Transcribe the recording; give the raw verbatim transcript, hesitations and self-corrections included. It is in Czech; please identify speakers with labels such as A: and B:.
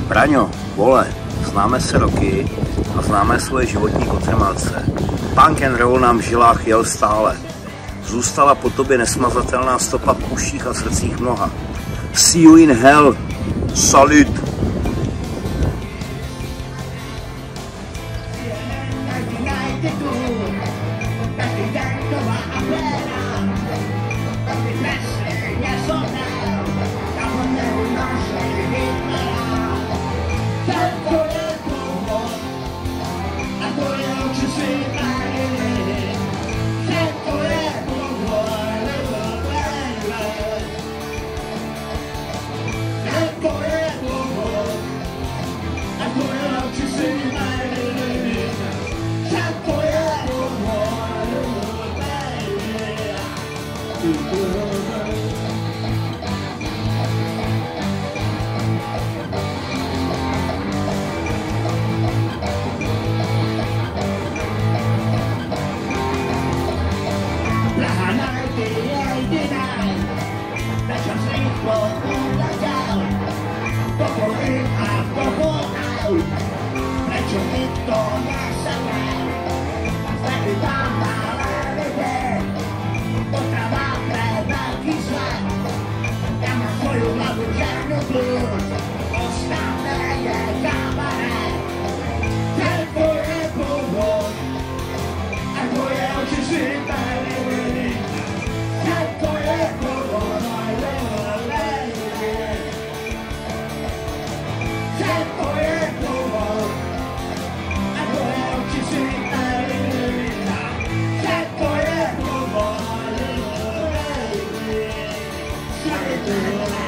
A: Braňo, vole, známe se roky a známe svoje životní konfirmace. Punk and roll nám v žilách jel stále. Zůstala po tobě nesmazatelná stopa v uších a srdcích mnoha. See you in hell. Salut.
B: Yeah.